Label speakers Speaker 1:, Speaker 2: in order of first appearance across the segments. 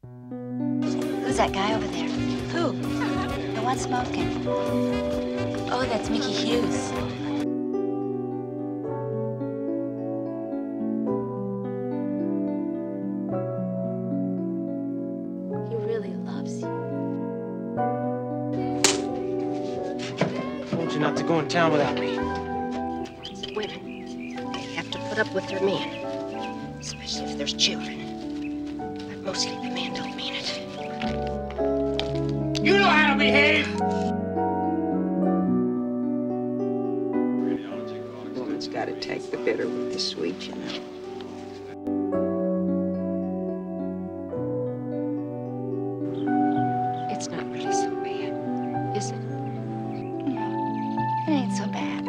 Speaker 1: Who's that guy over there? Who? The one smoking. Oh, that's Mickey Hughes. He really loves you.
Speaker 2: I told you not to go in town without me.
Speaker 3: Women, they have to put up with their men, especially if there's children. But mostly the men don't mean it.
Speaker 2: You know how to behave!
Speaker 3: Woman's got to take the bitter with the sweet, you know. It's not really so bad, is it?
Speaker 1: It ain't so bad.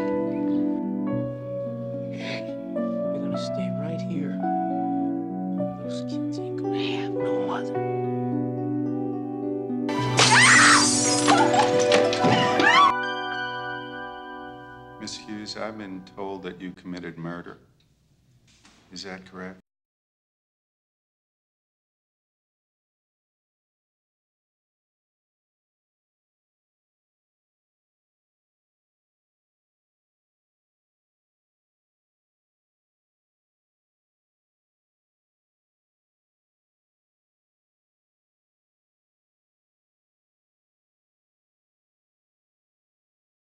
Speaker 2: You're gonna stay right here. Those kids ain't gonna have no mother.
Speaker 4: Miss Hughes, I've been told that you committed murder. Is that correct?